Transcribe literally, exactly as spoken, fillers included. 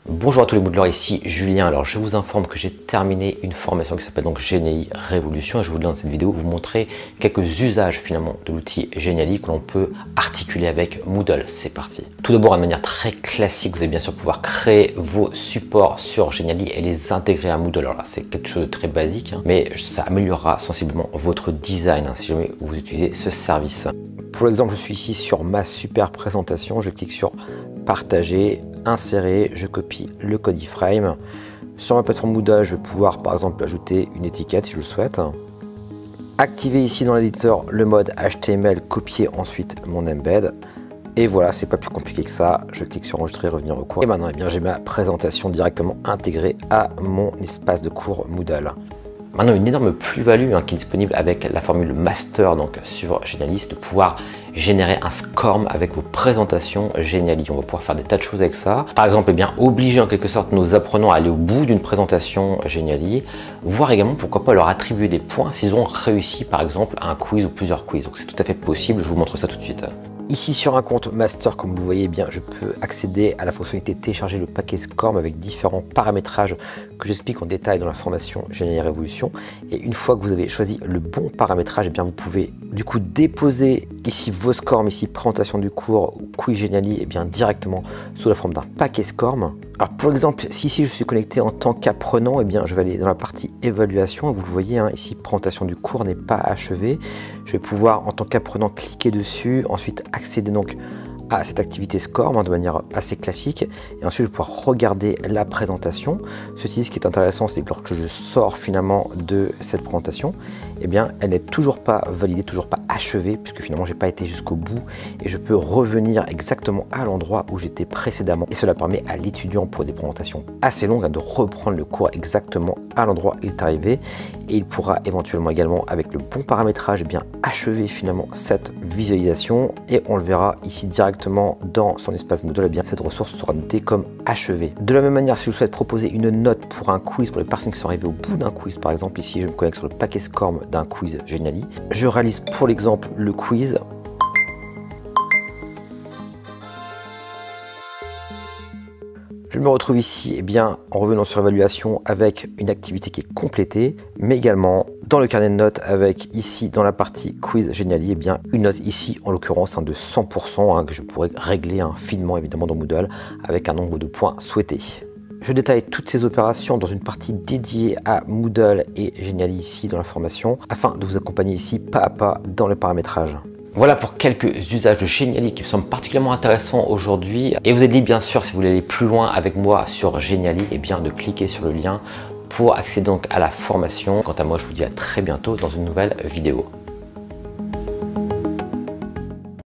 Bonjour à tous les Moodleurs, ici Julien. Alors je vous informe que j'ai terminé une formation qui s'appelle donc Genially Révolution et je voulais dans cette vidéo vous montrer quelques usages finalement de l'outil Genially que l'on peut articuler avec Moodle. C'est parti. Tout d'abord, de manière très classique, vous allez bien sûr pouvoir créer vos supports sur Genially et les intégrer à Moodle. Alors là, c'est quelque chose de très basique, hein, mais ça améliorera sensiblement votre design hein, si jamais vous utilisez ce service. Pour l'exemple, je suis ici sur ma super présentation, je clique sur partager, insérer, je copie le code iframe. Sur ma plateforme Moodle, je vais pouvoir par exemple ajouter une étiquette si je le souhaite. Activer ici dans l'éditeur le mode H T M L, copier ensuite mon embed. Et voilà, c'est pas plus compliqué que ça. Je clique sur enregistrer, revenir au cours. Et maintenant, eh bien, j'ai ma présentation directement intégrée à mon espace de cours Moodle. Maintenant, une énorme plus-value hein, qui est disponible avec la formule master donc sur Genially, de pouvoir générer un SCORM avec vos présentations Genially. On va pouvoir faire des tas de choses avec ça. Par exemple, eh bien, obliger en quelque sorte nos apprenants à aller au bout d'une présentation Genially, voire également pourquoi pas leur attribuer des points s'ils ont réussi par exemple un quiz ou plusieurs quiz. Donc c'est tout à fait possible, je vous montre ça tout de suite. Ici sur un compte master, comme vous le voyez bien, je peux accéder à la fonctionnalité télécharger le paquet SCORM avec différents paramétrages que j'explique en détail dans la formation Genially Révolution. Et une fois que vous avez choisi le bon paramétrage, eh bien vous pouvez du coup déposer ici vos SCORM, ici présentation du cours ou quiz Genially, et bien directement sous la forme d'un paquet SCORM. Alors pour exemple, si ici je suis connecté en tant qu'apprenant, eh bien je vais aller dans la partie évaluation et vous le voyez hein, ici présentation du cours n'est pas achevée. Je vais pouvoir en tant qu'apprenant cliquer dessus, ensuite accéder donc à cette activité SCORM hein, de manière assez classique et ensuite je vais pouvoir regarder la présentation. Ceci, ce qui est intéressant, c'est que lorsque je sors finalement de cette présentation, eh bien elle n'est toujours pas validée, toujours pas achevée puisque finalement j'ai pas été jusqu'au bout et je peux revenir exactement à l'endroit où j'étais précédemment et cela permet à l'étudiant pour des présentations assez longues hein, de reprendre le cours exactement à l'endroit où il est arrivé et il pourra éventuellement également avec le bon paramétrage eh bien achever finalement cette visualisation et on le verra ici directement dans son espace Moodle, eh bien cette ressource sera notée comme achevée. De la même manière, si je souhaite proposer une note pour un quiz pour les personnes qui sont arrivées au bout d'un quiz, par exemple ici je me connecte sur le paquet SCORM d'un quiz Genially, je réalise pour l'exemple le quiz. Je me retrouve ici eh bien, en revenant sur évaluation avec une activité qui est complétée, mais également dans le carnet de notes avec ici dans la partie quiz Genially, eh bien, une note ici en l'occurrence hein, de cent pour cent hein, que je pourrais régler hein, finement évidemment dans Moodle avec un nombre de points souhaité. Je détaille toutes ces opérations dans une partie dédiée à Moodle et Genially ici dans la formation afin de vous accompagner ici pas à pas dans le paramétrage. Voilà pour quelques usages de Genially qui me semblent particulièrement intéressants aujourd'hui. Et vous êtes libre bien sûr, si vous voulez aller plus loin avec moi sur Genially, et bien de cliquer sur le lien pour accéder donc à la formation. Quant à moi, je vous dis à très bientôt dans une nouvelle vidéo.